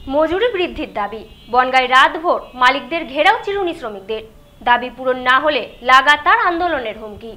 মজুরি বৃদ্ধির দাবি। বনগাঁয় রাতভর মালিকদের ঘেরাও চিরুনি শ্রমিকদের। দাবি পূরণ না হলে লাগাতার আন্দোলনের হুমকি।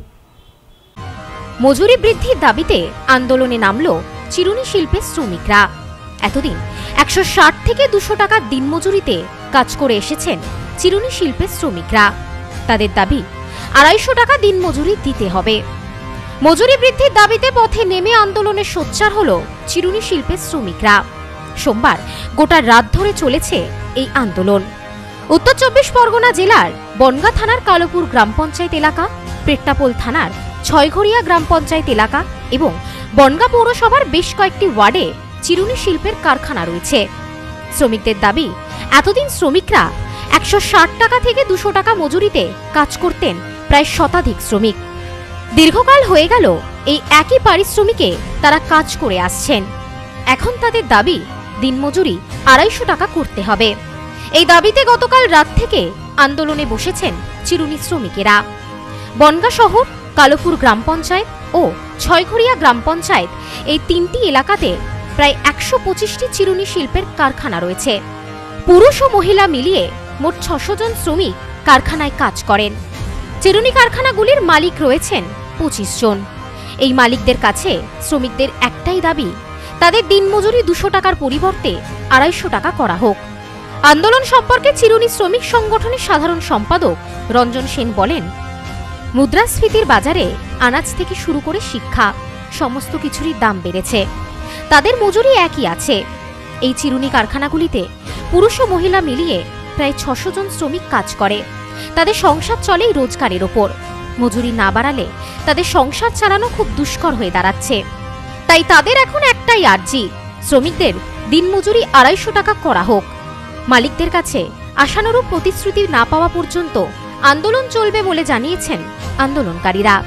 মজুরি বৃদ্ধির দাবিতে আন্দোলনে নামল চিরুনি শিল্পের শ্রমিকরা। এতদিন 160 থেকে 200 টাকার দিনমজুরিতে কাজ করে এসেছেন চিরুনি শিল্পের শ্রমিকরা। তাদের দাবি 250 টাকা দিনমজুরি দিতে হবে। মজুরি বৃদ্ধির দাবিতে পথে নেমে আন্দোলনে সোচ্চার হল চিরুনি শিল্পের শ্রমিকরা। সোমবার গোটা রাত ধরে চলেছে এই আন্দোলন। উত্তর 24 পরগনা জেলার বনগাঁ থানার কালোপুর গ্রাম পঞ্চায়েত এলাকা, পেট্টাপোল থানার ছয়ঘরিয়া গ্রাম পঞ্চায়েত এলাকা এবং বনগাঁ পৌরসভার বেশ কয়েকটি ওয়ার্ডে চিরুনি শিল্পের কারখানা রয়েছে। শ্রমিকদের দাবি, এতদিন শ্রমিকরা 160 টাকা থেকে 200 টাকা মজুরিতে কাজ করতেন প্রায় শতাধিক শ্রমিক। দীর্ঘকাল হয়ে গেল এই একই পারিশ্রমিকে তারা কাজ করে আসছেন। এখন তাদের দাবি দিনমজুরি 250 টাকা করতে হবে। এই দাবিতে গতকাল রাত থেকে আন্দোলনে বসেছেন চিরুনি শ্রমিকেরা। বনগাঁ শহর, কালোপুর গ্রাম পঞ্চায়েত ও ছয়ঘরিয়া গ্রাম পঞ্চায়েত এই 3টি এলাকাতে প্রায় 125টি চিরুনি শিল্পের কারখানা রয়েছে। পুরুষ ও মহিলা মিলিয়ে মোট 600 জন শ্রমিক কারখানায় কাজ করেন। চিরুনি কারখানাগুলির মালিক রয়েছেন 25 জন। এই মালিকদের কাছে শ্রমিকদের একটাই দাবি, তাদের দিনমজুরি 200 টাকার পরিবর্তে 250 টাকা করা হোক। আন্দোলন সম্পর্কে চিরুনি শ্রমিক সংগঠনের সাধারণ সম্পাদক রঞ্জন সেন বলেন, মুদ্রাস্ফীতির বাজারে আনাজ থেকে শুরু করে শিক্ষা সমস্ত কিছুরই দাম বেড়েছে। তাদের মজুরি একই আছে। এই চিরুনি কারখানাগুলিতে পুরুষ ও মহিলা মিলিয়ে প্রায় 600 জন শ্রমিক কাজ করে। তাদের সংসার চলে রোজগারের ওপর। মজুরি না বাড়ালে তাদের সংসার চালানো খুব দুষ্কর হয়ে দাঁড়াচ্ছে। তাই তাদের এখন একটাই আর্জি, শ্রমিকদের দিনমজুরি 250 টাকা করা হোক। মালিকদের কাছে আশানুরূপ প্রতিশ্রুতি না পাওয়া পর্যন্ত আন্দোলন চলবে বলে জানিয়েছেন আন্দোলনকারীরা।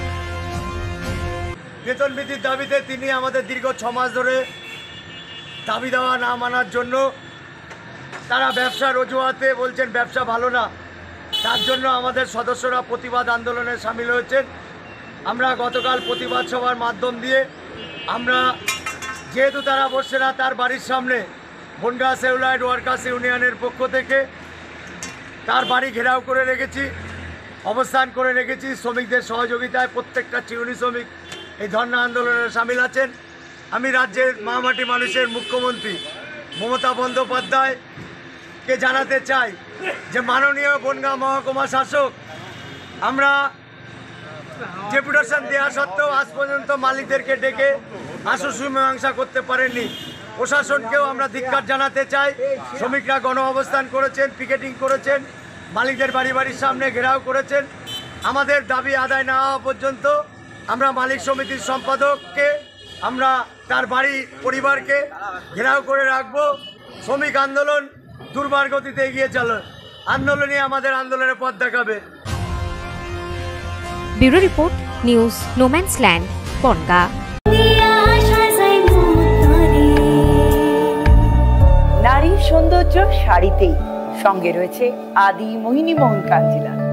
বেতন বৃদ্ধির দাবিতে তিনি আমাদের দীর্ঘ 6 মাস ধরে দাবি দেওয়া না মানার জন্য তারা ব্যবসার অজুহাতে বলছেন ব্যবসা ভালো না, তার জন্য আমাদের সদস্যরা প্রতিবাদ আন্দোলনে সামিল হয়েছেন। আমরা গতকাল প্রতিবাদ সভার মাধ্যম দিয়ে আমরা যেহেতু তারা বসছে না তার বাড়ির সামনে বনগাঁ সেউলাইট ওয়ার্কার্স ইউনিয়নের পক্ষ থেকে তার বাড়ি ঘেরাও করে রেখেছি, অবস্থান করে রেখেছি। শ্রমিকদের সহযোগিতায় প্রত্যেকটা চিরুনি শ্রমিক এই ধর্ণা আন্দোলনে সামিল আছেন। আমি রাজ্যের মামাটি মানুষের মুখ্যমন্ত্রী মমতা বন্দ্যোপাধ্যায়কে জানাতে চাই যে মাননীয় বনগাঁ মহকুমা শাসক, আমরা ডেপুটেশন দেওয়া সত্ত্বেও আজ পর্যন্ত মালিকদেরকে ডেকে আশু মীমাংসা করতে পারেননি। প্রশাসনকেও আমরা ধিক্কার জানাতে চাই। শ্রমিকরা গণ অবস্থান করেছেন, পিকেটিং করেছেন, মালিকদের বাড়ির সামনে ঘেরাও করেছেন। আমাদের দাবি আদায় না হওয়া পর্যন্ত আমরা মালিক সমিতির সম্পাদককে, আমরা তার বাড়ি পরিবারকে ঘেরাও করে রাখবো। শ্রমিক আন্দোলন দুর্বার গতিতে এগিয়ে চলে, আন্দোলনই আমাদের আন্দোলনের পথ দেখাবে। Bureau report, news no man's land, Bongaon. নারীর সৌন্দর্য শাড়িতেই, সঙ্গে রয়েছে আদি মোহিনী মোহন কাঞ্জিলা।